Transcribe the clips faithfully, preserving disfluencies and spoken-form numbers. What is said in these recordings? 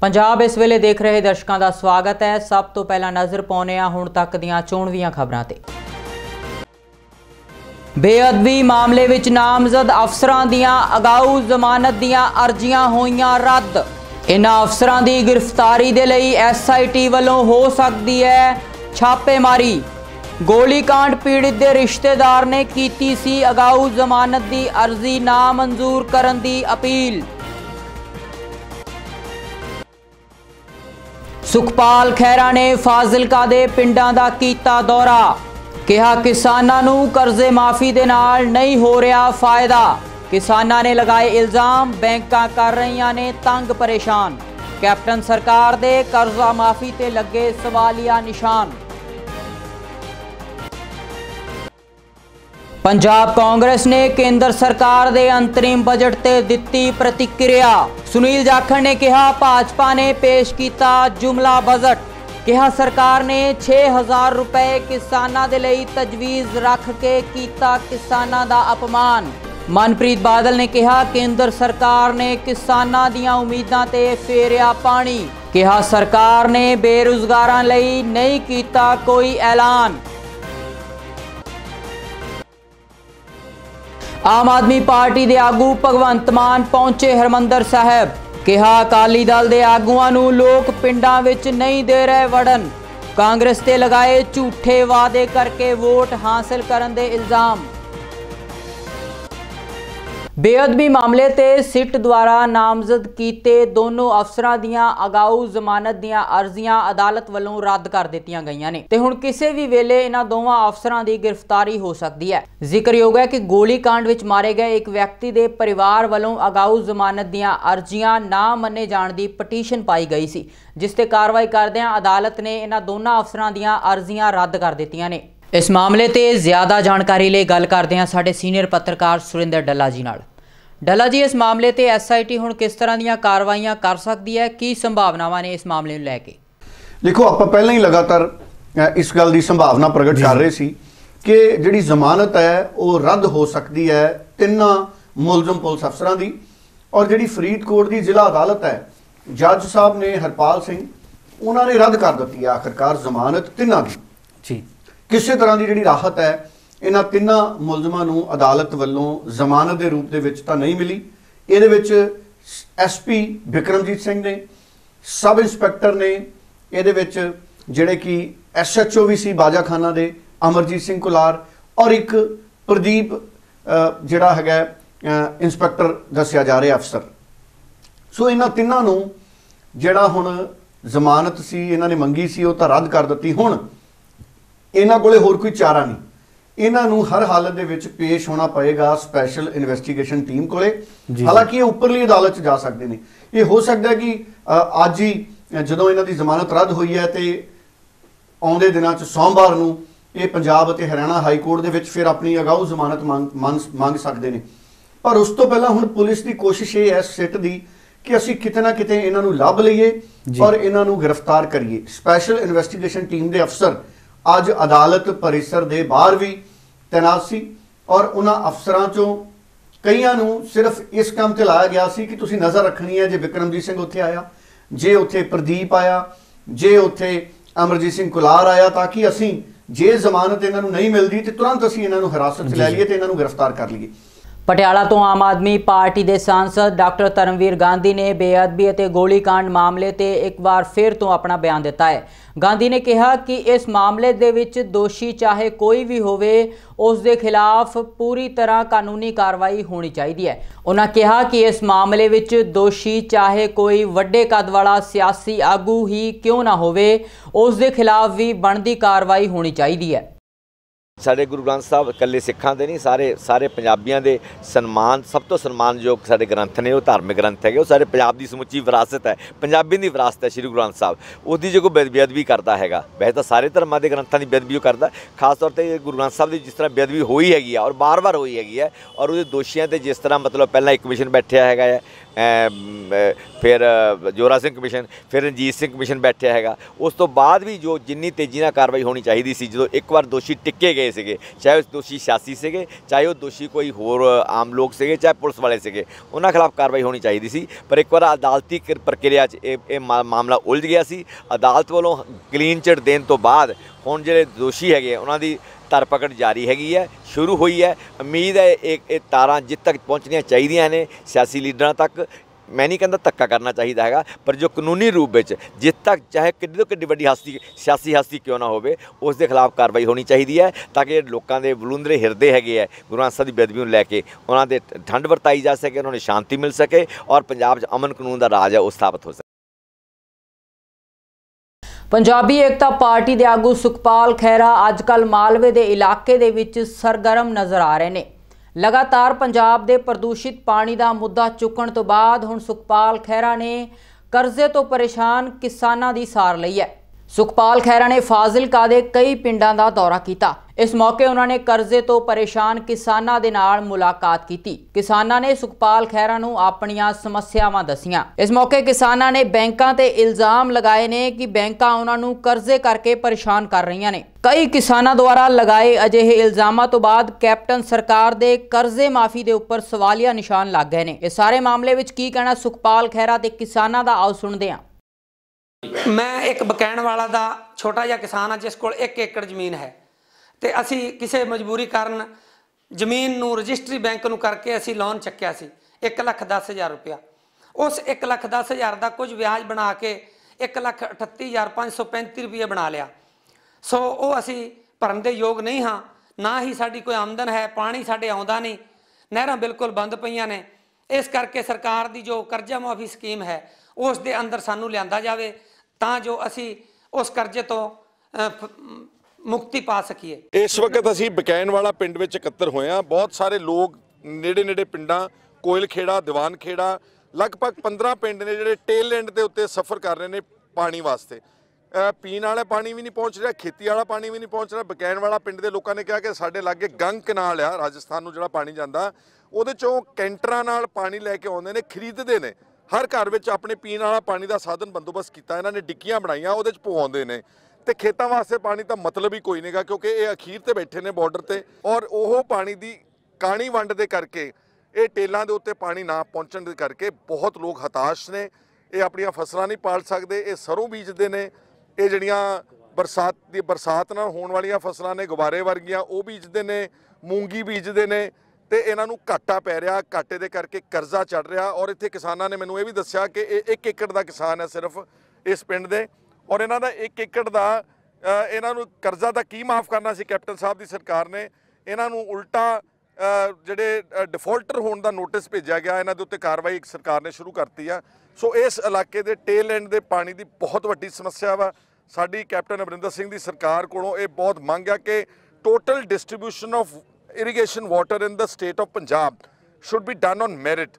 पंजाब इस वेले देख रहे दर्शकों का स्वागत है। सब तो पहला नज़र पाउने आ हुण तक दीआं चोणवीआं खबरां ते। बेअदबी मामले विच नामजद अफसरां दीआं अगाऊ जमानत दीआं अर्जियां होईयां रद्द। इन्हां अफसरां दी गिरफ्तारी दे लई एस आई टी वल्लों हो सकदी है छापेमारी। गोलीकांड पीड़ित दे रिश्तेदार ने कीती सी अगाऊ जमानत दी अर्जी ना मंजूर करन दी अपील। सुखपाल खैरा ने फाजिलका दे पिंडां दा कीता दौरा। कहा किसानां नूं कर्जे माफ़ी दे नाल नहीं हो रहा फायदा। किसानां ने लगाए इल्जाम बैंकां कर रहीआं ने तंग परेशान। कैप्टन सरकार दे कर्जा माफ़ी ते लगे सवालिया निशान। पंजाब कांग्रेस ने केंद्र सरकार दे अंतरिम बजट ते दित्ती प्रतिक्रिया। सुनील जाखड़ ने कहा भाजपा ने पेश किया जुमला बजट। कहा सरकार ने छे हज़ार रुपए किसानां दे लई तजवीज़ रख के किया किसानां दा अपमान। मनप्रीत बादल ने कहा केंद्र सरकार ने किसानां दियां उम्मीदां ते फेरिया पानी। कहा सरकार ने बेरोजगारां लई नहीं किया कोई ऐलान। आम आदमी पार्टी के आगू भगवंत मान पहुंचे हरमंदर साहब। कहा अकाली दल के आगुआं नूं लोग पिंडां विच नहीं दे रहे वड़न। कांग्रेस ते लगाए झूठे वादे करके वोट हासिल करन दे इल्जाम। बेअदबी मामले ते सिट द्वारा नामजद कीते दोनों अफसरां दियां अगाऊ जमानत दियां अर्जियां अदालत वल्लों रद्द कर दित्तियां गईयां ने ते हुण किसी भी वेले इन्हां दोवां अफसरां दी गिरफ्तारी हो सकदी है। जिक्रयोग है कि गोलीकांड विच मारे गए एक व्यक्ति दे परिवार वल्लों अगाऊ जमानत दियां अर्जियां ना मन्ने जाण दी पटीशन पाई गई सी, जिस ते कार्रवाई करदिआं अदालत ने इन्हां दोनां अफसरां दियां अर्जियां रद्द कर दित्तियां ने। इस मामले ते ज़्यादा जानकारी लई गल करदे हां साडे सीनियर पत्रकार सुरिंदर डल्ला जी नाल। डल्ला जी, इस मामले ते एस आई टी हुण किस तरह दीआं कार्रवाइयां कर सकदी है, की संभावनावां ने इस मामले नूं लैके? देखो, आपां पहलां ही लगातार इस गल दी संभावना प्रगट कर रहे सी कि जिहड़ी जमानत है वो रद्द हो सकती है तिन्नां मुलजम पुलिस अफसरां दी, और जिहड़ी फरीदकोट की जिला अदालत है जज साहब ने हरपाल सिंह उन्होंने रद्द कर दी है आखिरकार जमानत तिन्नां दी जी। किसी तरह की जिहड़ी राहत है इन्हां तिन्नां मुलजमां नूं अदालत वल्लों जमानत के रूप दे विच तां नहीं मिली। इहदे विच एस पी बिक्रमजीत सिंह ने, सब इंस्पैक्टर ने, इहदे विच जिहड़े कि एस एच ओ भी सी बाजाखाना दे अमरजीत सिंह कुलार, और एक प्रदीप जिहड़ा हैगा इंस्पैक्टर दस्सिया जा रहा अफसर। सो इन्हां तिन्नां नूं जिहड़ा हुण जमानत सी इन्हां ने मंगी सी वो तां रद्द कर दित्ती। हुण इन्हां कोले होर कोई चारा नहीं, इन्हां नूं हर हालत दे विच पेश होना पएगा स्पैशल इन्वेस्टिगेशन टीम कोले। हालांकि ये उपरली अदालत च जा सकते हैं। ये हो सकता है कि अज ही जदों इन्हां दी जमानत रद्द हुई है तो आउंदे दिनां च सोमवार नूं ये पंजाब ते हरियाणा हाई कोर्ट दे विच फिर अपनी अगाऊ जमानत मंग मंग सकते हैं। पर उस तो पहला हुण पुलिस की कोशिश ये है सिट दी कि असीं किते ना किते इन्हां नूं लभ लईए और इन्हां नूं गिरफ्तार करिए। स्पैशल इन्वेस्टिगेशन टीम के अफसर अज अदालत परिसर के बाहर भी तैनात सी, और उन्होंने अफसरां चों कईयां नूं सिर्फ इस काम ते लाया गया सी कि तुसीं नज़र रखनी है जे बिक्रमजीत सिंह उत्थे आया, जे उत्थे प्रदीप आया, जे उत्थे अमरजीत सिंह कुलार आया, ताकि असीं जे जमानत इन्हां नूं नहीं मिलती तो तुरंत असीं इन्हां नूं हिरासत च लै लईए ते इन्हां नूं गिरफ्तार कर लईए। पटियाला तो आम आदमी पार्टी के सांसद डॉक्टर धर्मवीर गांधी ने बेअदबी और गोलीकांड मामले ते एक बार फिर तो अपना बयान दिता है। गांधी ने कहा कि इस मामले दे विच दोषी चाहे कोई भी होवे उस दे खिलाफ पूरी तरह कानूनी कार्रवाई होनी चाहिए है। उन्होंने कहा कि इस मामले विच दोषी चाहे कोई वड्डे कद वाला सियासी आगू ही क्यों ना होवे उस दे खिलाफ भी बनती कार्रवाई होनी चाहिए है। साढ़े गुरु ग्रंथ साहब इकल्ले सिखां दे नहीं, सारे सारे पंजाबियों के सन्मान सब तो सन्मानयोग साढ़े ग्रंथ ने, वो धार्मिक ग्रंथ है, वो सारे पंजाब की समुची विरासत है, पंजाबी की विरासत है। श्री गुरु ग्रंथ साहब उसकी जो कोई बेअदबी करता है, वैसे तो सारे धर्मां के ग्रंथों की बेअदबी करता, खास तौर पर गुरु ग्रंथ साहब की जिस तरह बेअदबी हुई हैगी और बार बार हुई हैगी है, और वो दोषियों से जिस तरह मतलब पहला एक कमीशन बैठा है फिर जोरा सिंह कमीशन, फिर रणजीत सिंह कमीशन बैठा हैगा। उस तो बाद भी जो जिन्नी तेज़ी नाल कार्रवाई होनी चाहिए सी, जो एक बार दोषी टिके गए थे, चाहे दोषी सियासी से, चाहे वो दोषी कोई होर आम लोग से, चाहे पुलिस वाले से, उन्होंने खिलाफ कार्रवाई होनी चाहिए सी। पर एक बार अदालती प्रक्रिया ये मामला उलझ गया सी। अदालत वालों क्लीन चिट देने तो बाद हुण जिहड़े दोषी है उन्होंने धरपकड़ जारी हैगी है, शुरू हुई है। उम्मीद है एक तारां जित तक पहुँचनियाँ चाहिए ने सियासी लीडरां तक। मैं नहीं कहता धक्का करना चाहिए हैगा, पर जो कानूनी रूप में जित तक चाहे किड्डी तो किड्डी वड्डी हस्ती सियासी हस्ती क्यों ना हो, उस दे खिलाफ कार्रवाई होनी चाहिए है, ताकि लोगों के बलूंदरे हिरदे हैगे है गुरु ग्रंथ साहिब की बेदबी नूं लैके उन्होंने ठंड वरताई जा सके, उन्होंने शांति मिल सके और पंजाब च अमन कानून का राज है वो स्थापित हो सके। पंजाबी एकता पार्टी के आगू सुखपाल खैरा अजकल मालवे के इलाके दे विच सरगर्म नज़र आ रहे हैं। लगातार पंजाब के प्रदूषित पानी का मुद्दा चुकण तो बाद हुण सुखपाल खैरा ने कर्जे तो परेशान किसानां दी सार लई है। सुखपाल खैरा ने फाजिलका दे कई पिंडां दा दौरा कीता। इस मौके उन्होंने कर्जे तो परेशान किसानां दे नाल मुलाकात की। किसानां ने सुखपाल खैरा नूं अपणियां समस्यावां दसियां। इस मौके किसानां ने बैंकां ते इल्जाम लगाए ने कि बैंकां उन्हां नूं कर्जे करके परेशान कर रहीआं ने। कई किसानां द्वारा लगाए अजिहे इल्जामां तो बाद कैप्टन सरकार दे कर्जे माफी दे उपर सवालिया निशान लग गए ने। इस सारे मामले विच की कहना सुखपाल खैरा ते किसानां दा, आओ सुणदे हां। मैं एक बकैण वाला दा छोटा जिहा किसान हाँ जिस कोल एक एकड़ जमीन है, तो असी किसी मजबूरी कारण जमीन नूं रजिस्ट्री बैंक नूं करके असी लोन चक्या सी एक लख दस हज़ार रुपया। उस एक लख दस हज़ार का कुछ ब्याज बना के एक लख अठत्ती हज़ार पाँच सौ पैंती रुपये बना लिया। सो वो असी भरन दे योग नहीं हाँ, ना ही साडी कोई आमदन है, पानी साडे आउंदा नहीं, नहरां बिल्कुल बंद पईआं ने। इस करके सरकार की जो कर्जा माफ़ी स्कीम है उस दे अंदर सानू लिआंदा जावे तां जो असी उस कर्जे तो मुक्ति पा सकीए। इस वक्त असी बकैन वाला पिंड विच इकत्तर होए हां। बहुत सारे लोग नेड़े नेड़े पिंडां कोयल खेड़ा, दीवान खेड़ा, लगभग पंद्रह पिंड ने जिहड़े टेल एंड के उत्ते सफ़र कर रहे हैं पानी वास्ते। पीण वाला पानी भी नहीं पहुँच रहा, खेती वाला पानी भी नहीं पहुँच रहा। बकैन वाला पिंड के लोगों ने कहा कि साडे लागे गंग कनाल आ राजस्थान नूं जिहड़ा पानी जांदा, उहदे चों कैंटरां नाल पानी लैके आउंदे ने, खरीदते हैं। हर घर में अपने पीने वाला पानी का साधन बंदोबस्त किया, इन्होंने डिक्कियां बनाईयां, उहदे च पवाउंदे ने। तो खेतों वास्ते पानी का मतलब ही कोई नहीं गा, क्योंकि ये अखीर ते बैठे ने बॉर्डर ते, और वो पानी की काणी वंड दे करके ये टेलों के उत्ते पानी ना पहुँचण दे करके बहुत लोग हताश ने। ये अपनी फसलां नहीं पाल सकते, ये सरों बीजते हैं, ये जड़ियाँ बरसात की बरसात नाल होण वालियां फसलां ने गुबारे वर्गियां वो बीजते हैं, मूंगी बीजते हैं, तो इन्हों घाटा पै रहा, घाटे के करके कर्जा चढ़ रहा। और इत्थे किसानां ने मैनूं ये भी दस्सिया कि एक एकड़ का किसान है सिर्फ इस पिंड दे, और इन्हां दा एक एकड़ का इन्हों कर्जा दा की माफ़ करना सी कैप्टन साहब की सरकार ने, इन्हों उल्टा जिहड़े डिफॉल्टर होने का नोटिस भेजा गया, इन्हां दे उत्ते कार्रवाई सरकार ने शुरू करती है। सो इस इलाके के टेल एंड के पानी की बहुत वड्डी समस्या वा। साडी कैप्टन अमरिंदर सिंह की सरकार कोलों ये बहुत मंग है कि total distribution of irrigation water in the state of Punjab should be done on merit।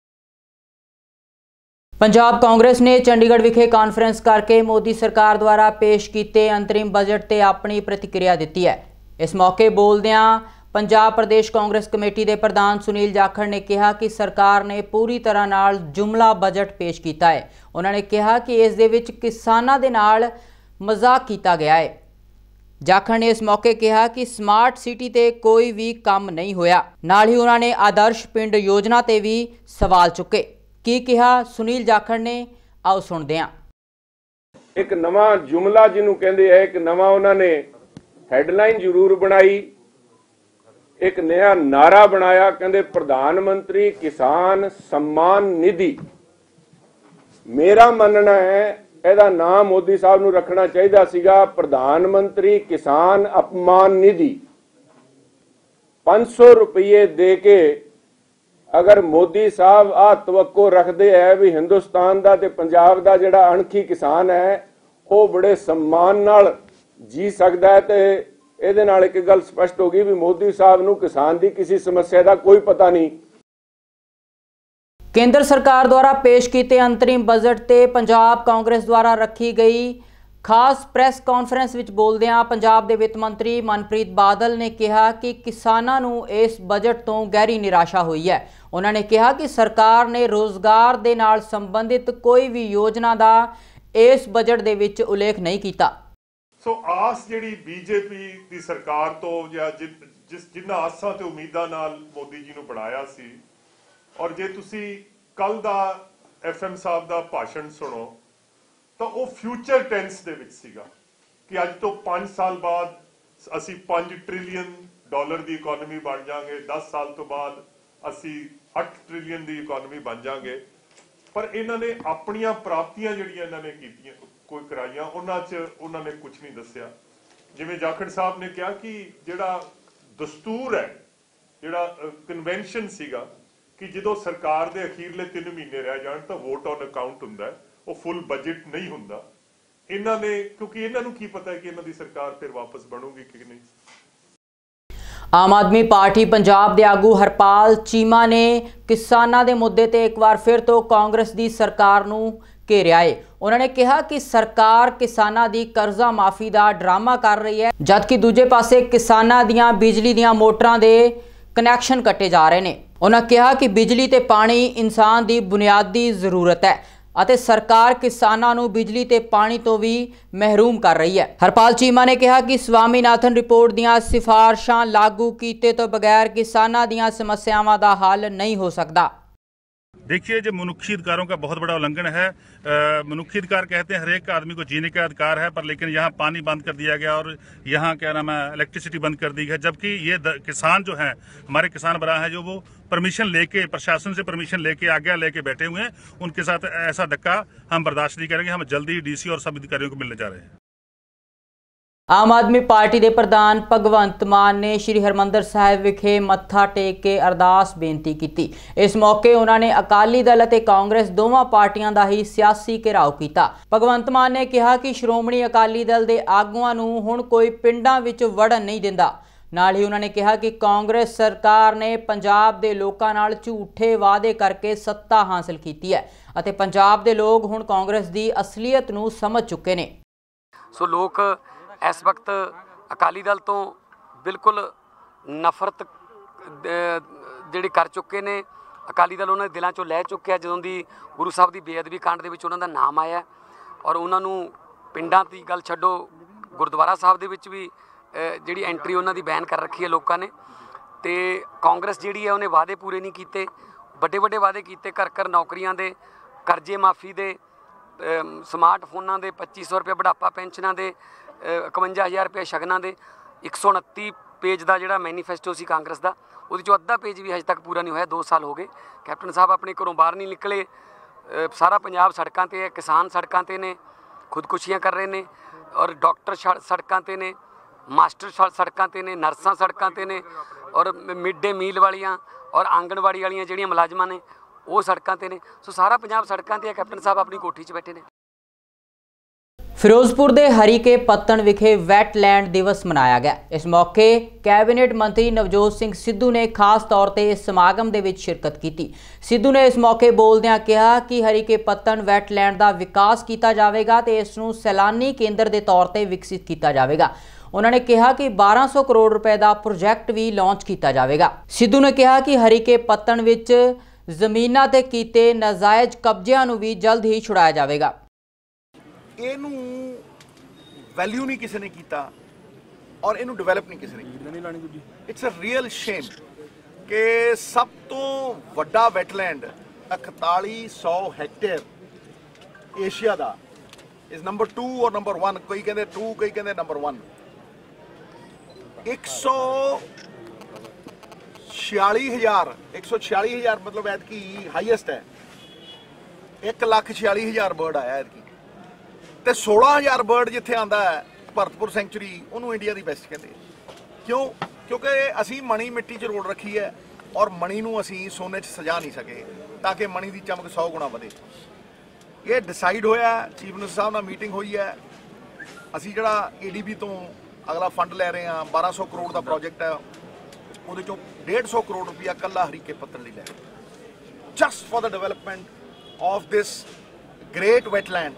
Punjab Congress ने चंडीगढ़ विखे कॉन्फ्रेंस करके मोदी सरकार द्वारा पेश किए अंतरिम बजट ते अपनी प्रतिक्रिया दी है। इस मौके बोलदियां पंजाब प्रदेश कांग्रेस कमेटी के प्रधान सुनील जाखड़ ने कहा कि सरकार ने पूरी तरह नाल जुमला बजट पेश किया है। उन्होंने कहा कि इस दे विच किसानां दे नाल मजाक किया गया है। जाखड़ ने इस मौके कहा कि स्मार्ट सिटी ते कोई भी काम नहीं होया। नाल ही उन्होंने आदर्श पिंड योजना ते भी सवाल चुके। की कहा सुनील जाखड़ ने, आओ सुनते हैं। एक नवा जुमला जिन्हों कहते हैं, एक नवा उन्होंने हैडलाइन जरूर बनाई, एक नया नारा बनाया, कहते प्रधानमंत्री किसान सम्मान निधि। मेरा मानना है ਇਹਦਾ नाम मोदी साहब ਨੂੰ रखना चाहिए ਸੀਗਾ प्रधानमंत्री किसान अपमान निधि। पाँच सौ रुपये दे के अगर मोदी साहब आ तवक्को रखते हैं भी हिंदुस्तान का ते पंजाब का जिहड़ा अणखी किसान है वो बड़े सम्मान नाल जी सकता है, तो ਇਹਦੇ ਨਾਲ एक गल स्पष्ट होगी भी मोदी साहब ਨੂੰ किसान की किसी समस्या का कोई पता नहीं। केंद्र सरकार द्वारा पेश किए अंतरिम बजट ते पंजाब कांग्रेस द्वारा रखी गई खास प्रेस कॉन्फ्रेंस विच बोलदियां पंजाब दे वित्त मंत्री मनप्रीत बादल ने कहा कि किसानां नूं इस बजट तो गहरी निराशा हुई है। ਉਹਨਾਂ ਨੇ ਕਿਹਾ ਕਿ ਸਰਕਾਰ ਨੇ ਰੋਜ਼ਗਾਰ ਦੇ ਨਾਲ ਸੰਬੰਧਿਤ ਕੋਈ ਵੀ ਯੋਜਨਾ ਦਾ ਇਸ ਬਜਟ ਦੇ ਵਿੱਚ ਉਲੇਖ ਨਹੀਂ ਕੀਤਾ। ਸੋ ਆਸ ਜਿਹੜੀ ਬੀਜੇਪੀ ਦੀ ਸਰਕਾਰ ਤੋਂ ਜਾਂ ਜਿਸ ਜਿਨ੍ਹਾਂ ਆਸਾਂ ਤੇ ਉਮੀਦਾਂ ਨਾਲ ਮੋਦੀ ਜੀ ਨੂੰ ਬਣਾਇਆ ਸੀ, ਔਰ ਜੇ ਤੁਸੀਂ ਕੱਲ ਦਾ ਐਫ ਐਮ ਸਾਹਿਬ ਦਾ ਭਾਸ਼ਣ ਸੁਣੋ ਤਾਂ ਉਹ ਫਿਊਚਰ ਟੈਂਸ ਦੇ ਵਿੱਚ ਸੀਗਾ ਕਿ ਅੱਜ ਤੋਂ ਪੰਜ ਸਾਲ ਬਾਅਦ ਅਸੀਂ ਪੰਜ ਟ੍ਰਿਲੀਅਨ ਡਾਲਰ ਦੀ ਇਕਨੋਮੀ ਬਣ ਜਾਾਂਗੇ, ਦਸ ਸਾਲ ਤੋਂ ਬਾਅਦ ਅਸੀਂ ਅੱਠ ਟ੍ਰਿਲੀਅਨ ਦੀ ਇਕਨੋਮੀ ਬਣ ਜਾਾਂਗੇ। ਪਰ ਇਹਨਾਂ ਨੇ ਆਪਣੀਆਂ ਪ੍ਰਾਪਤੀਆਂ ਜਿਹੜੀਆਂ ਇਹਨਾਂ ਨੇ ਕੀਤੀਆਂ ਕੋਈ ਕਰਾਈਆਂ ਉਹਨਾਂ 'ਚ ਉਹਨਾਂ ਨੇ ਕੁਝ ਨਹੀਂ ਦੱਸਿਆ। ਜਿਵੇਂ ਜਾਖੜ ਸਾਹਿਬ ਨੇ ਕਿਹਾ ਕਿ ਜਿਹੜਾ ਦਸਤੂਰ ਹੈ, ਜਿਹੜਾ ਕਨਵੈਨਸ਼ਨ ਸੀਗਾ ਕਿ ਜਦੋਂ ਸਰਕਾਰ ਦੇ ਅਖੀਰਲੇ ਤਿੰਨ ਮਹੀਨੇ ਰਹਿ ਜਾਣ ਤਾਂ ਵੋਟ ਔਨ ਅਕਾਊਂਟ ਹੁੰਦਾ, ਉਹ ਫੁੱਲ ਬਜਟ ਨਹੀਂ ਹੁੰਦਾ। ਇਹਨਾਂ ਨੇ ਕਿਉਂਕਿ ਇਹਨਾਂ ਨੂੰ ਕੀ ਪਤਾ ਹੈ ਕਿ ਇਹਨਾਂ ਦੀ ਸਰਕਾਰ ਫਿਰ ਵਾਪਸ ਬਣੂਗੀ ਕਿ ਨਹੀਂ। ਆਮ ਆਦਮੀ ਪਾਰਟੀ ਪੰਜਾਬ ਦੇ ਆਗੂ ਹਰਪਾਲ ਚੀਮਾ ਨੇ ਕਿਸਾਨਾਂ ਦੇ ਮੁੱਦੇ ਤੇ ਇੱਕ ਵਾਰ ਫਿਰ ਤੋਂ ਕਾਂਗਰਸ ਦੀ ਸਰਕਾਰ ਨੂੰ ਘੇਰਿਆ ਹੈ। ਉਹਨਾਂ ਨੇ ਕਿਹਾ ਕਿ ਸਰਕਾਰ ਕਿਸਾਨਾਂ ਦੀ ਕਰਜ਼ਾ ਮਾਫੀ ਦਾ ਡਰਾਮਾ ਕਰ ਰਹੀ ਹੈ, ਜਦਕਿ ਦੂਜੇ ਪਾਸੇ ਕਿਸਾਨਾਂ ਦੀਆਂ ਬਿਜਲੀ ਦੀਆਂ ਮੋਟਰਾਂ ਦੇ ਕਨੈਕਸ਼ਨ ਕੱਟੇ ਜਾ ਰਹੇ ਨੇ। ਉਹਨਾਂ ਕਿਹਾ ਕਿ ਬਿਜਲੀ ਤੇ ਪਾਣੀ ਇਨਸਾਨ ਦੀ ਬੁਨਿਆਦੀ ਜ਼ਰੂਰਤ ਹੈ ਅਤੇ ਸਰਕਾਰ ਕਿਸਾਨਾਂ ਨੂੰ ਬਿਜਲੀ ਤੇ ਪਾਣੀ ਤੋਂ ਵੀ ਮਹਿਰੂਮ ਕਰ ਰਹੀ ਹੈ। ਹਰਪਾਲ ਚੀਮਾ ਨੇ ਕਿਹਾ ਕਿ ਸਵਾਮੀਨਾਥਨ ਰਿਪੋਰਟ ਦੀਆਂ ਸਿਫਾਰਸ਼ਾਂ ਲਾਗੂ ਕੀਤੇ ਤੋਂ बगैर किसानां दीयां समस्यावां दा हल नहीं हो सकता। देखिए, जो मनुष्य अधिकारों का बहुत बड़ा उल्लंघन है। मनुष्य अधिकार कहते हैं हर एक आदमी को जीने का अधिकार है, पर लेकिन यहाँ पानी बंद कर दिया गया और यहाँ क्या नाम है इलेक्ट्रिसिटी बंद कर दी गई, जबकि ये किसान जो हैं हमारे किसान बरा हैं जो वो परमिशन लेके प्रशासन से परमिशन लेके आज्ञा लेके बैठे हुए हैं, उनके साथ ऐसा धक्का हम बर्दाश्त नहीं करेंगे। हम जल्दी डीसी और सब अधिकारियों को मिलने जा रहे हैं। आम आदमी पार्टी के प्रधान भगवंत मान ने श्री हरमंदर साहिब विखे मत्था टेक के अरदास बेनती की। इस मौके उन्होंने अकाली दल और कांग्रेस दोवां पार्टियां का ही सियासी घेराव किया। भगवंत मान ने कहा कि श्रोमणी अकाली दल के आगुआं नूं हुण कोई पिंडां विच वड़न नहीं दिंदा। नाल ही उन्होंने कहा कि कांग्रेस सरकार ने पंजाब के लोगों नाल झूठे वादे करके सत्ता हासिल की है और पंजाब के लोग हुण कांग्रेस की असलीयत नूं समझ चुके ने। सो लोग इस वक्त अकाली दल तो बिल्कुल नफरत जिहड़ी कर चुके ने। अकाली दल उन्होंने दिलों चों लै चुके जदों दी गुरु साहब की बेअदबी कांड दे विच उन्हां दा नाम आया और उन्होंने पिंडां दी गल छड्डो, गुरुद्वारा साहब दे विच भी जिहड़ी एंट्री उन्हां दी बैन कर रखी है लोगों ने। तो कांग्रेस जिहड़ी है उन्हें वादे पूरे नहीं कीते, बड़े बड़े वादे कीते, घर घर नौकरियां दे, करजे माफ़ी दे, स्मार्टफोनां दे पच्ची सौ रुपये बुढ़ापा पेंशनां दे, इकवंजा हज़ार रुपये शगनां दे, एक सौ उनती पेज का जोड़ा मैनीफेस्टो सी कांग्रेस का, वो अद्धा पेज भी अजे तक पूरा नहीं होया। दो साल हो गए कैप्टन साहब अपने घरों बाहर नहीं निकले। सारा पंजाब सड़कों ते है, किसान सड़कों ते ने, खुदकुशियाँ कर रहे हैं और डॉक्टर सड़कों ते ने, मास्टर सड़कों ते ने, नर्सां सड़कों ते ने और मिड डे मील वालियां और आंगनवाड़ी वालियां जिहड़ियां मुलाजमां ने वो सड़कों ते ने। सो सारा पंजाब सड़कों ते है, कैप्टन साहब अपनी कोठी च बैठे ने। फिरोजपुर के हरीके पत्तन विखे वैटलैंड दिवस मनाया गया। इस मौके कैबिनेट मंत्री नवजोत सिंह सिद्धू ने खास तौर पर इस समागम के शिरकत की। सिद्धू ने इस मौके बोलदਿਆਂ कहा कि हरीके पत्तन वैटलैंड का विकास किया जाएगा तो इसनूं सैलानी केंद्र के तौर पर विकसित किया जाएगा। उन्होंने कहा कि बारह सौ करोड़ रुपए का प्रोजैक्ट भी लॉन्च किया जाएगा। सिद्धू ने कहा कि हरीके पत्तन विच जमीनां ते कीते नाजायज़ कब्जियां नूं भी जल्द ही छुड़ाया जाएगा। ਇਹਨੂੰ ਵੈਲਿਊ ਨਹੀਂ ਕਿਸੇ ਨੇ ਕੀਤਾ ਔਰ ਇਹਨੂੰ ਡਿਵੈਲਪ ਨਹੀਂ ਕਿਸੇ ਨੇ ਕੀਤਾ। ਇਟਸ ਅ ਰੀਅਲ ਸ਼ੇਮ ਕਿ ਸਭ ਤੋਂ ਵੱਡਾ ਵੈਟਲੈਂਡ ਇਕਤਾਲੀ ਸੌ ਹੈਕਟੇਅਰ ਏਸ਼ੀਆ ਦਾ ਇਜ਼ ਨੰਬਰ ਟੂ ਔਰ ਨੰਬਰ वन, ਕੋਈ ਕਹਿੰਦੇ टू, ਕੋਈ ਕਹਿੰਦੇ ਨੰਬਰ वन। ਇੱਕ ਸੌ छियाली हज़ार एक सौ छियाली हज़ार मतलब ऐतकी हाईएस्ट है। एक लाख छियाली हज़ार बर्ड आया ऐतकी ते सोलह हज़ार बर्ड जिथे आंदा है भरतपुर सेंचुरी उन्होंने इंडिया की बेस्ट कहते। क्यों? क्योंकि असी मणी मिट्टी च रोड़ रखी है और मणी नूं असी सोने च सजा नहीं सके ताकि मणी की चमक सौ गुणा बढ़े। ये डिसाइड होया, चीफ मिनिस्टर साहब नाल मीटिंग हुई है। असी जिहड़ा ए डी बी तो अगला फंड लै रहे हैं, बारह सौ करोड़ का प्रोजेक्ट है, वो चो डेढ़ सौ करोड़ रुपया कला हरीके पत्तन लई लै just for the development of this great wetland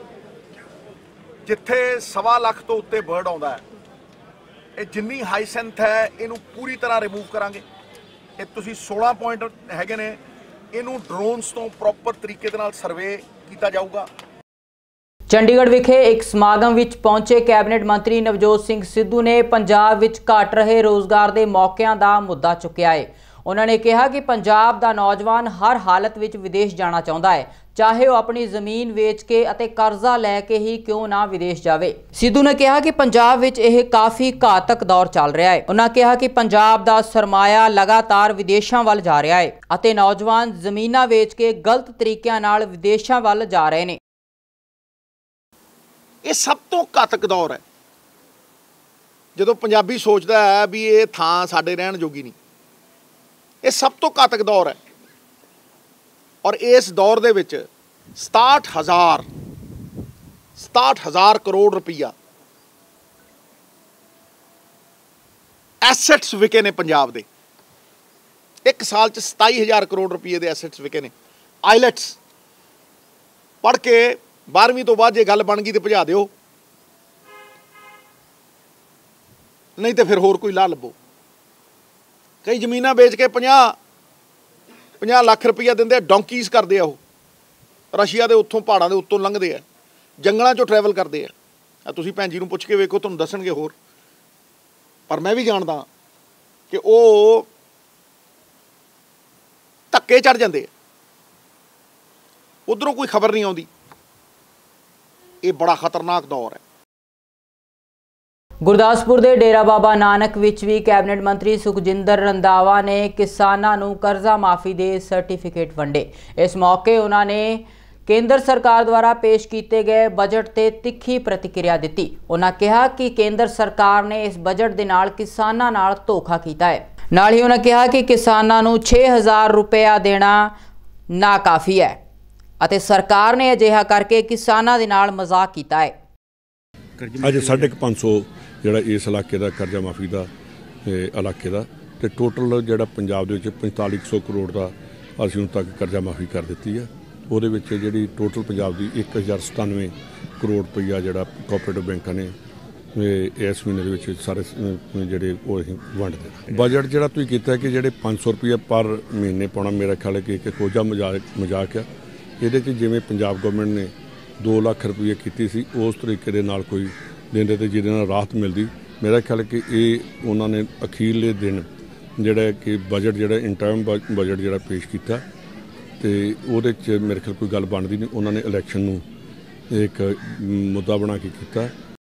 जिथे सवा लख तो उत्ते बर्ड आउंदा है। ये जिन्नी हाईसेंथ है इनू पूरी तरह रिमूव करांगे ਇਹ ਤੁਸੀਂ सोलह ਪੁਆਇੰਟ ਹੈਗੇ ਨੇ, ਇਹਨੂੰ ਡਰੋਨਸ ਤੋਂ ਪ੍ਰੋਪਰ ਤਰੀਕੇ ਦੇ ਨਾਲ ਸਰਵੇ ਕੀਤਾ ਜਾਊਗਾ। ਚੰਡੀਗੜ੍ਹ ਵਿਖੇ ਇੱਕ ਸਮਾਗਮ ਵਿੱਚ ਪਹੁੰਚੇ ਕੈਬਨਿਟ ਮੰਤਰੀ ਨਵਜੋਤ ਸਿੰਘ ਸਿੱਧੂ ਨੇ ਪੰਜਾਬ ਵਿੱਚ ਘਟ ਰਹੇ ਰੋਜ਼ਗਾਰ ਦੇ ਮੌਕਿਆਂ ਦਾ ਮੁੱਦਾ ਚੁੱਕਿਆ ਹੈ। ਉਹਨਾਂ ਨੇ ਕਿਹਾ ਕਿ ਪੰਜਾਬ ਦਾ ਨੌਜਵਾਨ ਹਰ ਹਾਲਤ ਵਿੱਚ ਵਿਦੇਸ਼ ਜਾਣਾ ਚਾਹੁੰਦਾ ਹੈ, ਚਾਹੇ ਉਹ ਆਪਣੀ ਜ਼ਮੀਨ ਵੇਚ ਕੇ ਅਤੇ ਕਰਜ਼ਾ ਲੈ ਕੇ ਹੀ ਕਿਉਂ ਨਾ ਵਿਦੇਸ਼ ਜਾਵੇ। ਸਿੱਧੂ ਨੇ ਕਿਹਾ ਕਿ ਪੰਜਾਬ ਵਿੱਚ ਇਹ ਕਾਫੀ ਘਾਤਕ ਦੌਰ ਚੱਲ ਰਿਹਾ ਹੈ। ਉਹਨਾਂ ਕਿਹਾ ਕਿ ਪੰਜਾਬ ਦਾ ਸਰਮਾਇਆ ਲਗਾਤਾਰ ਵਿਦੇਸ਼ਾਂ ਵੱਲ ਜਾ ਰਿਹਾ ਹੈ ਅਤੇ ਨੌਜਵਾਨ ਜ਼ਮੀਨਾਂ ਵੇਚ ਕੇ ਗਲਤ ਤਰੀਕਿਆਂ ਨਾਲ ਵਿਦੇਸ਼ਾਂ ਵੱਲ ਜਾ ਰਹੇ ਨੇ। ਇਹ ਸਭ ਤੋਂ ਘਾਤਕ ਦੌਰ ਹੈ ਜਦੋਂ ਪੰਜਾਬੀ ਸੋਚਦਾ ਹੈ ਵੀ ਇਹ ਥਾਂ ਸਾਡੇ ਰਹਿਣ ਜੋਗੀ ਨਹੀਂ। ਇਹ ਸਭ ਤੋਂ ਘਾਤਕ ਦੌਰ ਹੈ ਔਰ ਇਸ ਦੌਰ ਦੇ ਵਿੱਚ ਸਤਾਹਠ ਹਜ਼ਾਰ ਸਤਾਹਠ ਹਜ਼ਾਰ ਕਰੋੜ ਰੁਪਈਆ ਐਸੈਟਸ ਵਿਕੇ ਨੇ ਪੰਜਾਬ ਦੇ। ਇੱਕ ਸਾਲ ਚ ਸਤਾਈ ਹਜ਼ਾਰ ਕਰੋੜ ਰੁਪਏ ਦੇ ਐਸੈਟਸ ਵਿਕੇ ਨੇ। ਆਈਲੈਟਸ ਪੜ੍ਹ ਕੇ ਬਾਰ੍ਹਵੀਂ ਤੋਂ ਬਾਅਦ ਜੇ ਗੱਲ ਬਣ ਗਈ ਤੇ ਭਜਾ ਦਿਓ, ਨਹੀਂ ਤੇ ਫਿਰ ਹੋਰ ਕੋਈ ਲਾਹ ਲੱਭੋ। ਕਈ ਜ਼ਮੀਨਾਂ ਵੇਚ ਕੇ ਪੰਜਾਹ ਪੰਜਾਹ ਲੱਖ ਰੁਪਈਆ ਦਿੰਦੇ ਆ, ਡੌਂਕੀਜ਼ ਕਰਦੇ ਆ। ਉਹ ਰਸ਼ੀਆ ਦੇ ਉੱਥੋਂ ਪਹਾੜਾਂ ਦੇ ਉੱਤੋਂ ਲੰਘਦੇ ਆ, ਜੰਗਲਾਂ 'ਚੋਂ ਟਰੈਵਲ ਕਰਦੇ ਆ। ਤੁਸੀਂ ਭੈਣ ਜੀ ਨੂੰ ਪੁੱਛ ਕੇ ਵੇਖੋ, ਤੁਹਾਨੂੰ ਦੱਸਣਗੇ ਹੋਰ। ਪਰ ਮੈਂ ਵੀ ਜਾਣਦਾ ਕਿ ਉਹ ਧੱਕੇ ਚੜ ਜਾਂਦੇ ਆ, ਉੱਧਰੋਂ ਕੋਈ ਖਬਰ ਨਹੀਂ ਆਉਂਦੀ। ਇਹ ਬੜਾ ਖਤਰਨਾਕ ਦੌਰ ਹੈ। ਗੁਰਦਾਸਪੁਰ ਦੇ ਡੇਰਾ ਬਾਬਾ ਨਾਨਕ ਵਿੱਚ ਵੀ ਕੈਬਨਿਟ ਮੰਤਰੀ ਸੁਖਜਿੰਦਰ ਰੰਧਾਵਾ ਨੇ ਕਿਸਾਨਾਂ ਨੂੰ ਕਰਜ਼ਾ ਮਾਫੀ ਦੇ ਸਰਟੀਫਿਕੇਟ ਵੰਡੇ। ਇਸ ਮੌਕੇ ਉਹਨਾਂ ਨੇ ਕੇਂਦਰ ਸਰਕਾਰ ਦੁਆਰਾ ਪੇਸ਼ ਕੀਤੇ ਗਏ ਬਜਟ ਤੇ ਤਿੱਖੀ ਪ੍ਰਤੀਕਿਰਿਆ ਦਿੱਤੀ। ਉਹਨਾਂ ਕਿਹਾ ਕਿ ਕੇਂਦਰ ਸਰਕਾਰ ਨੇ ਇਸ ਬਜਟ ਦੇ ਨਾਲ ਕਿਸਾਨਾਂ ਨਾਲ ਧੋਖਾ ਕੀਤਾ ਹੈ। ਨਾਲ ਹੀ ਉਹਨਾਂ ਕਿਹਾ ਕਿ ਕਿਸਾਨਾਂ ਨੂੰ ਛੇ ਹਜ਼ਾਰ ਰੁਪਇਆ ਦੇਣਾ ਨਾਕਾਫੀ ਹੈ ਅਤੇ ਸਰਕਾਰ ਨੇ ਅਜਿਹਾ ਕਰਕੇ ਕਿਸਾਨਾਂ ਦੇ ਨਾਲ ਮਜ਼ਾਕ ਕੀਤਾ ਹੈ। ਅੱਜ ਸਾਢੇ ਕੁ ਪੰਜ ਸੌ ਜਿਹੜਾ ਇਸ ਇਲਾਕੇ ਦਾ ਕਰਜ਼ਾ ਮਾਫੀ ਦਾ ਇਲਾਕੇ ਦਾ ਤੇ ਟੋਟਲ ਜਿਹੜਾ ਪੰਜਾਬ ਦੇ ਵਿੱਚ ਪੰਤਾਲੀ ਸੌ ਕਰੋੜ ਦਾ ਅਸੀਂ ਹੁਣ ਤੱਕ ਕਰਜ਼ਾ ਮਾਫੀ ਕਰ ਦਿੱਤੀ ਹੈ। ਉਹਦੇ ਵਿੱਚ ਜਿਹੜੀ ਟੋਟਲ ਪੰਜਾਬ ਦੀ ਇੱਕ ਹਜ਼ਾਰ ਸਤਾਨਵੇਂ ਕਰੋੜ ਰੁਪਈਆ ਜਿਹੜਾ ਕੋਆਪਰੇਟਿਵ ਬੈਂਕਾਂ ਨੇ ਇਸ ਮਹੀਨੇ ਦੇ ਵਿੱਚ ਸਾਰੇ ਜਿਹੜੇ ਉਹ ਅਸੀਂ ਵੰਡਦੇ। ਬਜਟ ਜਿਹੜਾ ਤੁਸੀਂ ਕੀਤਾ ਕਿ ਜਿਹੜੇ ਪੰਜ ਸੌ ਰੁਪਈਆ ਪਰ ਮਹੀਨੇ ਪਾਉਣਾ, ਮੇਰਾ ਖਿਆਲ ਹੈ ਕਿ ਇੱਕ ਖੋਜਾ ਮਜ਼ਾਕ ਮਜ਼ਾਕ ਆ। ਇਹਦੇ 'ਚ ਜਿਵੇਂ ਪੰਜਾਬ ਗੌਰਮੈਂਟ ਨੇ ਦੋ ਲੱਖ ਰੁਪਈਏ ਕੀਤੀ ਸੀ, ਉਸ ਤਰੀਕੇ ਦੇ ਨਾਲ ਕੋਈ ਦਿੰਦੇ ਤੇ ਜਿਹਦੇ ਨਾਲ ਰਾਹਤ ਮਿਲਦੀ। ਮੇਰਾ ਖਿਆਲ ਕਿ ਇਹ ਉਹਨਾਂ ਨੇ ਅਖੀਰਲੇ ਦਿਨ ਜਿਹੜਾ ਕਿ ਬਜਟ ਜਿਹੜਾ ਇੰਟਰਮ ਬਜਟ ਜਿਹੜਾ ਪੇਸ਼ ਕੀਤਾ ਤੇ ਉਹਦੇ 'ਚ ਮੇਰੇ ਖਿਆਲ ਕੋਈ ਗੱਲ ਬਣਦੀ ਨਹੀਂ। ਉਹਨਾਂ ਨੇ ਇਲੈਕਸ਼ਨ ਨੂੰ ਇੱਕ ਮੁੱਦਾ ਬਣਾ ਕੇ ਕੀਤਾ।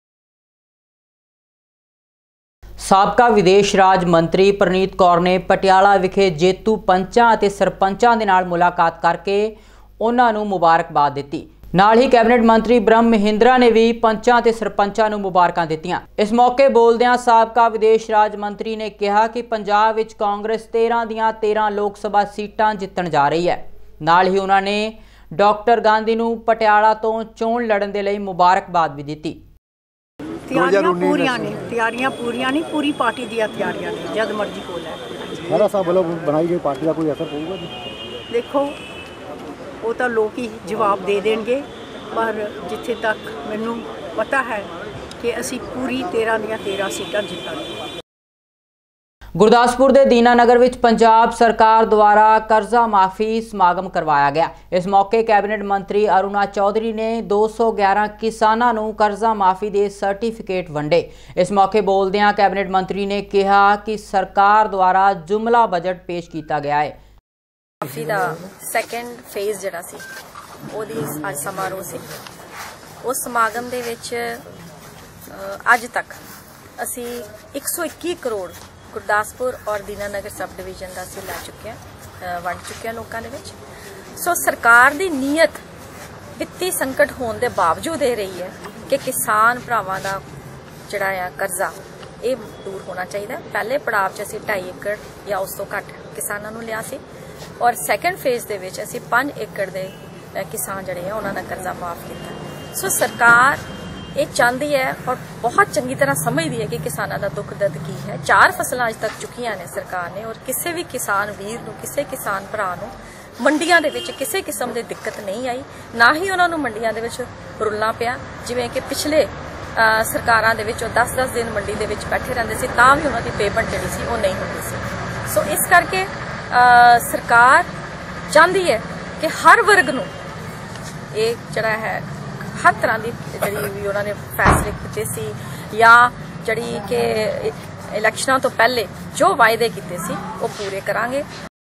ਸਾਬਕਾ ਵਿਦੇਸ਼ ਰਾਜ ਮੰਤਰੀ ਪ੍ਰਨੀਤ ਕੌਰ ਨੇ ਪਟਿਆਲਾ ਵਿਖੇ ਜੇਤੂ ਪੰਚਾਂ ਅਤੇ ਸਰਪੰਚਾਂ ਦੇ ਨਾਲ ਮੁਲਾਕਾਤ ਕਰਕੇ ਉਹਨਾਂ ਨੂੰ ਮੁਬਾਰਕਬਾਦ ਦਿੱਤੀ। ਨਾਲ ਹੀ ਕੈਬਨਿਟ ਮੰਤਰੀ ਬ੍ਰਹਮ ਮਹਿੰਦਰਾ ਨੇ ਵੀ ਪੰਚਾਂ ਤੇ ਸਰਪੰਚਾਂ ਨੂੰ ਮੁਬਾਰਕਾਂ ਦਿੱਤੀਆਂ। ਇਸ ਮੌਕੇ ਬੋਲਦਿਆਂ ਸਾਬਕਾ ਵਿਦੇਸ਼ ਰਾਜ ਮੰਤਰੀ ਨੇ ਕਿਹਾ ਕਿ ਪੰਜਾਬ ਵਿੱਚ ਕਾਂਗਰਸ ਤੇਰਾਂ ਦੀਆਂ ਤੇਰਾਂ ਲੋਕ ਸਭਾ ਸੀਟਾਂ ਜਿੱਤਣ ਜਾ ਰਹੀ ਹੈ। ਨਾਲ ਹੀ ਉਹਨਾਂ ਨੇ ਡਾਕਟਰ ਗਾਂਧੀ ਨੂੰ ਪਟਿਆਲਾ ਤੋਂ ਚੋਣ ਲੜਨ ਦੇ ਲਈ ਮੁਬਾਰਕਬਾਦ ਵੀ ਦਿੱਤੀ। ਤਿਆਰੀਆਂ ਪੂਰੀਆਂ ਨੇ ਤਿਆਰੀਆਂ ਪੂਰੀਆਂ ਨਹੀਂ ਪੂਰੀ ਪਾਰਟੀ ਦੀਆਂ ਤਿਆਰੀਆਂ ਨੇ, ਜਦ ਮਰਜ਼ੀ ਕੋਲ ਹੈ। ਖਹਿਰਾ ਸਾਹਿਬ ਵੱਲੋਂ ਬਣਾਈ ਗਈ ਪਾਰਟੀ ਦਾ ਕੋਈ ਅਸਰ ਪਊਗਾ ਜੀ? ਦੇਖੋ ਉਹ ਤਾਂ ਲੋਕ ਹੀ ਜਵਾਬ ਦੇ ਦੇਣਗੇ, ਪਰ ਜਿੱਥੇ ਤੱਕ ਮੈਨੂੰ ਪਤਾ ਹੈ ਕਿ ਅਸੀਂ ਪੂਰੀ ਤੇਰਾਂ ਦੀਆਂ ਤੇਰਾਂ ਸੀਟਾਂ ਜਿੱਤਾਂਗੇ। ਗੁਰਦਾਸਪੁਰ ਦੇ ਦੀਨਾਨਗਰ ਵਿੱਚ ਪੰਜਾਬ ਸਰਕਾਰ ਦੁਆਰਾ ਕਰਜ਼ਾ ਮਾਫੀ ਸਮਾਗਮ ਕਰਵਾਇਆ ਗਿਆ। ਇਸ ਮੌਕੇ ਕੈਬਨਿਟ ਮੰਤਰੀ ਅਰੁਣਾ ਚੌਧਰੀ ਨੇ ਦੋ ਸੌ ਗਿਆਰਾਂ ਕਿਸਾਨਾਂ ਨੂੰ ਕਰਜ਼ਾ ਮਾਫੀ ਦੇ ਸਰਟੀਫਿਕੇਟ ਵੰਡੇ। ਇਸ ਮੌਕੇ ਬੋਲਦਿਆਂ ਕੈਬਨਿਟ ਮੰਤਰੀ ਨੇ ਕਿਹਾ ਕਿ ਸਰਕਾਰ ਦੁਆਰਾ ਜੁਮਲਾ ਬਜਟ ਪੇਸ਼ ਕੀਤਾ ਗਿਆ ਹੈ। ਮਾਫੀ ਦਾ ਸੈਕੰਡ ਫੇਜ਼ ਜਿਹੜਾ ਸੀ ਉਹਦੀ ਅੱਜ ਸਮਾਰੋਹ ਸੀ। ਉਸ ਸਮਾਗਮ ਦੇ ਵਿੱਚ ਅੱਜ ਤੱਕ ਅਸੀਂ ਇੱਕ ਸੌ ਇੱਕੀ ਕਰੋੜ ਗੁਰਦਾਸਪੁਰ ਔਰ ਦੀਨਾਨਗਰ ਸਬ ਡਿਵੀਜ਼ਨ ਦਾ ਅਸੀਂ ਲੈ ਚੁੱਕੇ ਹਾਂ, ਵੰਡ ਚੁੱਕੇ ਹਾਂ ਲੋਕਾਂ ਦੇ ਵਿੱਚ। ਸੋ ਸਰਕਾਰ ਦੀ ਨੀਅਤ ਵਿੱਤੀ ਸੰਕਟ ਹੋਣ ਦੇ ਬਾਵਜੂਦ ਇਹ ਰਹੀ ਹੈ ਕਿ ਕਿਸਾਨ ਭਰਾਵਾਂ ਦਾ ਜਿਹੜਾ ਆ ਕਰਜ਼ਾ ਇਹ ਦੂਰ ਹੋਣਾ ਚਾਹੀਦਾ। ਪਹਿਲੇ ਪੜਾਅ 'ਚ ਅਸੀਂ ਢਾਈ ਏਕੜ ਜਾਂ ਉਸ ਤੋਂ ਘੱਟ ਕਿਸਾਨਾਂ ਨੂੰ ਲਿਆ ਸੀ ਔਰ ਸੈਕੰਡ ਫੇਜ਼ ਦੇ ਵਿੱਚ ਅਸੀਂ ਪੰਜ ਏਕੜ ਦੇ ਕਿਸਾਨ ਜਿਹੜੇ ਆ ਉਹਨਾਂ ਦਾ ਕਰਜ਼ਾ ਮਾਫ ਕੀਤਾ। ਸੋ ਸਰਕਾਰ ਇਹ ਚਾਹੁੰਦੀ ਹੈ ਔਰ ਬਹੁਤ ਚੰਗੀ ਤਰ੍ਹਾਂ ਸਮਝਦੀ ਹੈ ਕਿ ਕਿਸਾਨਾਂ ਦਾ ਦੁੱਖ ਦਰਦ ਕੀ ਹੈ। ਚਾਰ ਫਸਲਾਂ ਅੱਜ ਤੱਕ ਚੁੱਕੀਆਂ ਨੇ ਸਰਕਾਰ ਨੇ ਔਰ ਕਿਸੇ ਵੀ ਕਿਸਾਨ ਵੀਰ ਨੂੰ, ਕਿਸੇ ਕਿਸਾਨ ਭਰਾ ਨੂੰ ਮੰਡੀਆਂ ਦੇ ਵਿੱਚ ਕਿਸੇ ਕਿਸਮ ਦੀ ਦਿੱਕਤ ਨਹੀਂ ਆਈ, ਨਾ ਹੀ ਉਹਨਾਂ ਨੂੰ ਮੰਡੀਆਂ ਦੇ ਵਿੱਚ ਰੁਲਣਾ ਪਿਆ। ਜਿਵੇਂ ਕਿ ਪਿਛਲੇ ਸਰਕਾਰਾਂ ਦੇ ਵਿੱਚ ਉਹ ਦਸ ਦਸ ਦਿਨ ਮੰਡੀ ਦੇ ਵਿੱਚ ਬੈਠੇ ਰਹਿੰਦੇ ਸੀ ਤਾਂ ਵੀ ਉਹਨਾਂ ਦੀ ਪੇਮੈਂਟ ਜਿਹੜੀ ਸੀ ਉਹ ਨਹੀਂ ਹੁੰਦੀ ਸੀ। सो इस करके सरकार चाहती है कि हर वर्ग नूं एक जिहड़ा है हर तरह की जिहड़ी भी उन्होंने फैसले कीते सी या जिहड़ी कि इलैक्शनां तो पहले जो वायदे कीते सी वो पूरे करांगे।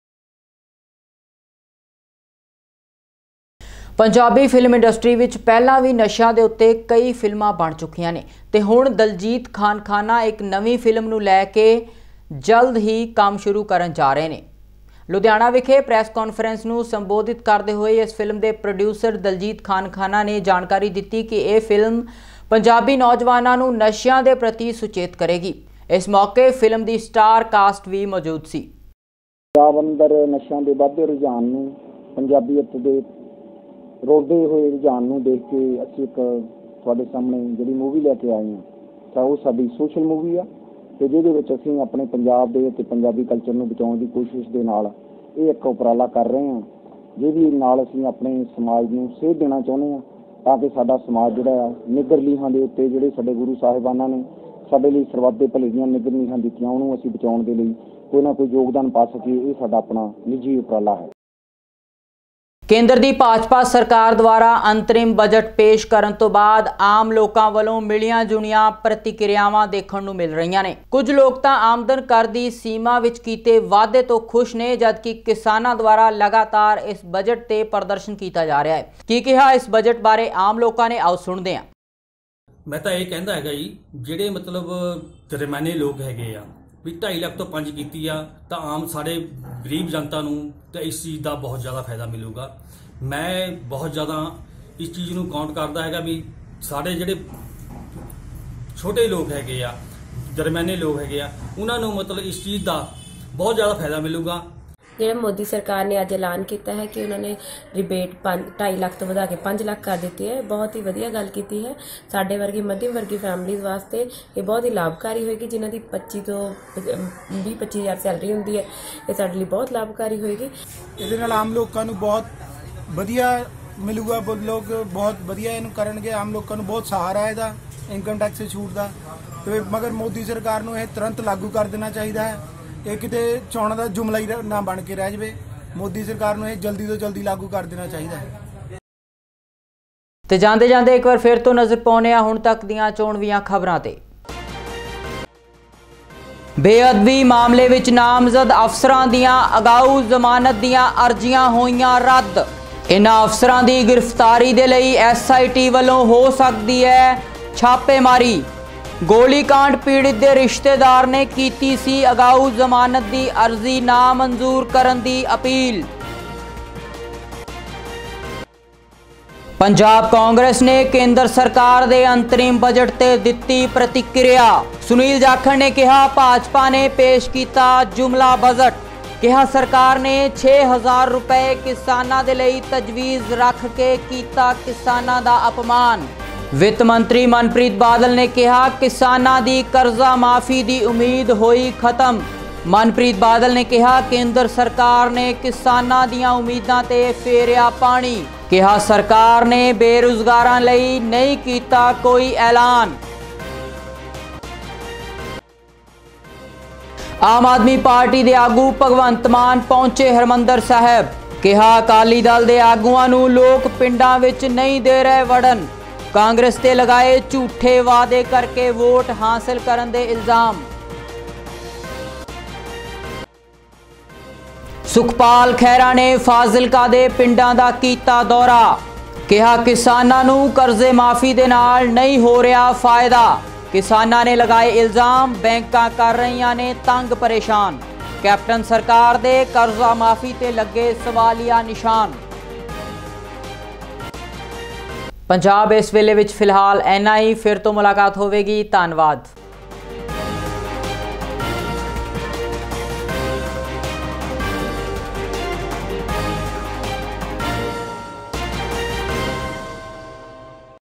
पंजाबी फिल्म इंडस्ट्री विच पहलां भी नशिਆਂ ਦੇ ਉੱਤੇ कई फिल्मां बन चुकियां ने ते हुण दलजीत खान खाना एक नवीं फिल्म नूं लै के जल्द ही काम शुरू करन जा रहे ने। लुधियाना विखे प्रैस कॉन्फ्रेंस नूं संबोधित करते हुए इस फिल्म के प्रोड्यूसर दलजीत खान खाना ने जानकारी दी कि यह फिल्म पंजाबी नौजवानों नूं नशिਆਂ ਦੇ प्रति सुचेत करेगी। इस मौके फिल्म की स्टार कास्ट भी मौजूद सी। ਪੰਜਾਬ ਅੰਦਰ ਨਸ਼ਿਆਂ ਦੇ ਵੱਧਦੇ ਰੁਝਾਨ ਨੂੰ ਪੰਜਾਬੀਅਤ ਦੇ ਰੋੜਦੇ ਹੋਏ ਰੁਝਾਨ ਨੂੰ ਦੇਖ ਕੇ ਅਸੀਂ ਇੱਕ ਤੁਹਾਡੇ ਸਾਹਮਣੇ ਜਿਹੜੀ ਮੂਵੀ ਲੈ ਕੇ ਆਏ ਹਾਂ ਤਾਂ ਉਹ ਸਾਡੀ ਸੋਸ਼ਲ ਮੂਵੀ ਆ ਤੇ ਜਿਹਦੇ ਵਿੱਚ ਅਸੀਂ ਆਪਣੇ ਪੰਜਾਬ ਦੇ ਤੇ ਪੰਜਾਬੀ ਕਲਚਰ ਨੂੰ ਬਚਾਉਣ ਦੀ ਕੋਸ਼ਿਸ਼ ਦੇ ਨਾਲ ਇਹ ਇੱਕ ਉਪਰਾਲਾ ਕਰ ਰਹੇ ਹਾਂ ਜਿਹਦੇ ਨਾਲ ਅਸੀਂ ਆਪਣੇ ਸਮਾਜ ਨੂੰ ਸੇਧ ਦੇਣਾ ਚਾਹੁੰਦੇ ਹਾਂ ਤਾਂ ਕਿ ਸਾਡਾ ਸਮਾਜ ਜਿਹੜਾ ਨਿੱਘਰ ਲੀਹਾਂ ਦੇ ਉੱਤੇ ਜਿਹੜੇ ਸਾਡੇ ਗੁਰੂ ਸਾਹਿਬਾਨਾਂ ਨੇ ਸਾਡੇ ਲਈ ਸਰਬੱਤ ਦੇ ਭਲੇ ਦੀਆਂ ਨਿੱਘਰ ਲੀਹਾਂ ਦਿੱਤੀਆਂ ਉਹਨੂੰ ਅਸੀਂ ਬਚਾਉਣ ਦੇ ਲਈ ਕੋਈ ਨਾ ਕੋਈ ਯੋਗਦਾਨ ਪਾ ਸਕੀਏ। ਇਹ ਸਾਡਾ ਆਪਣਾ ਨਿੱਜੀ ਉਪਰਾਲਾ ਹੈ। केंद्र की भाजपा सरकार द्वारा अंतरिम बजट पेश करन तो बाद आम लोगों वालों मिलियां जुलियां प्रतिक्रियावां देखण नूं मिल रही ने। कुछ लोग तां आमदन कर दी सीमा विच कीते वादे तो खुश ने, जबकि किसानां द्वारा लगातार इस बजट ते प्रदर्शन किया जा रहा है। की कहा इस बजट बारे आम लोगों ने, आओ सुनते हैं। मैं तो यह कहता है जी जिहड़े मतलब दरम्याने लोग हैगे आ भी ढाई लाख तो पंज की आ तो आम साढ़े गरीब जनता नूं तो इस चीज़ का बहुत ज़्यादा फायदा मिलूगा। मैं बहुत ज़्यादा इस चीज़ नूं काउंट करता है भी साढ़े जिहड़े छोटे लोग हैगे आ दरम्याने लोग हैगे आ उन्हां नूं मतलब इस चीज़ का बहुत ज़्यादा फायदा मिलूगा। ਜਿਹੜਾ ਮੋਦੀ ਸਰਕਾਰ ਨੇ ਅੱਜ ਐਲਾਨ ਕੀਤਾ ਹੈ ਕਿ ਉਹਨਾਂ ਨੇ ਰਿਬੇਟ ਢਾਈ ਲੱਖ ਤੋਂ ਵਧਾ ਕੇ ਪੰਜ ਲੱਖ ਕਰ ਦਿੱਤੀ ਹੈ, ਬਹੁਤ ਹੀ ਵਧੀਆ ਗੱਲ ਕੀਤੀ ਹੈ। ਸਾਡੇ ਵਰਗੀ ਮੱਧਮ ਵਰਗੀ ਫੈਮਿਲੀਜ਼ ਵਾਸਤੇ ਇਹ ਬਹੁਤ ਹੀ ਲਾਭਕਾਰੀ ਹੋਏਗੀ। ਜਿਨ੍ਹਾਂ ਦੀ ਪੱਚੀ ਤੋਂ ਵੀਹ ਪੱਚੀ ਹਜ਼ਾਰ ਸੈਲਰੀ ਹੁੰਦੀ ਹੈ ਇਹ ਸਾਡੇ ਲਈ ਬਹੁਤ ਲਾਭਕਾਰੀ ਹੋਏਗੀ। ਇਹਦੇ ਨਾਲ ਆਮ ਲੋਕਾਂ ਨੂੰ ਬਹੁਤ ਵਧੀਆ ਮਿਲੂਗਾ, ਲੋਕ ਬਹੁਤ ਵਧੀਆ ਇਹਨੂੰ ਕਰਨਗੇ। ਆਮ ਲੋਕਾਂ ਨੂੰ ਬਹੁਤ ਸਹਾਰਾ ਇਹਦਾ ਇਨਕਮ ਟੈਕਸ ਛੂਟ ਦਾ, ਤੇ ਮਗਰ ਮੋਦੀ ਸਰਕਾਰ ਨੂੰ ਇਹ ਤੁਰੰਤ ਲਾਗੂ ਕਰ ਦੇਣਾ ਚਾਹੀਦਾ ਹੈ। ਇਹ ਕਿਤੇ ਚੋਣਾਂ ਦਾ ਜੁਮਲਾ ਹੀ ਨਾ ਬਣ ਕੇ ਰਹਿ ਜਾਵੇ। ਮੋਦੀ ਸਰਕਾਰ ਨੂੰ ਇਹ ਜਲਦੀ ਤੋਂ ਜਲਦੀ ਲਾਗੂ ਕਰ ਦੇਣਾ ਚਾਹੀਦਾ ਹੈ। ਤੇ ਜਾਂਦੇ ਜਾਂਦੇ ਇੱਕ ਵਾਰ ਫਿਰ ਤੋਂ ਨਜ਼ਰ ਪਾਉਂਦੇ ਆ ਹੁਣ ਤੱਕ ਦੀਆਂ ਚੋਣਵੀਆਂ ਖਬਰਾਂ ਤੇ। ਬੇਅਦਬੀ ਮਾਮਲੇ ਵਿੱਚ ਨਾਮਜ਼ਦ ਅਫਸਰਾਂ ਦੀਆਂ ਅਗਾਊ ਜ਼ਮਾਨਤ ਦੀਆਂ ਅਰਜ਼ੀਆਂ ਹੋਈਆਂ ਰੱਦ। ਇਨ੍ਹਾਂ ਅਫਸਰਾਂ ਦੀ ਗ੍ਰਿਫਤਾਰੀ ਦੇ ਲਈ ਐਸ ਆਈ ਟੀ ਵੱਲੋਂ ਹੋ ਸਕਦੀ ਹੈ ਛਾਪੇਮਾਰੀ। गोलीकांड पीड़ित के रिश्तेदार ने की सी अगाऊ जमानत की अर्जी ना मंजूर करन दी अपील। पंजाब कांग्रेस ने केंद्र सरकार के अंतरिम बजट ते दिती प्रतिक्रिया। सुनील जाखड़ ने कहा भाजपा ने पेश किया जुमला बजट। कहा सरकार ने छे हज़ार रुपए किसानां दे लई तजवीज़ रख के किया किसानां दा अपमान। वित्त मंत्री मनप्रीत बादल ने कहा किसानां दी कर्जा माफ़ी दी उम्मीद होई खत्म। मनप्रीत बादल ने कहा केंद्र सरकार ने किसानां दियां उम्मीदां ते फेरिया पानी। कहा सरकार ने बेरोजगारां लई नहीं कीता कोई ऐलान। आम आदमी पार्टी दे आगू भगवंत मान पहुंचे हरमंदर साहब। कहा अकाली दल दे आगूआं नूं लोक पिंडां विच नहीं दे रहे वड़न। कांग्रेस ते लगाए झूठे वादे करके वोट हासिल करन दे इल्जाम। सुखपाल खैरा ने फाजिलका दे पिंडां दा कीता दौरा। कहा किसानां नूं कर्जे माफी दे नाल नहीं हो रहा फायदा। किसानां ने लगाए इल्जाम बैंकां कर रहीआं ने तंग परेशान। कैप्टन सरकार दे कर्जा माफी ते लगे सवालिया निशान। पंजाब इस वेले विच फिलहाल इन्ना ही, फिर तो मुलाकात होवेगी। धन्यवाद।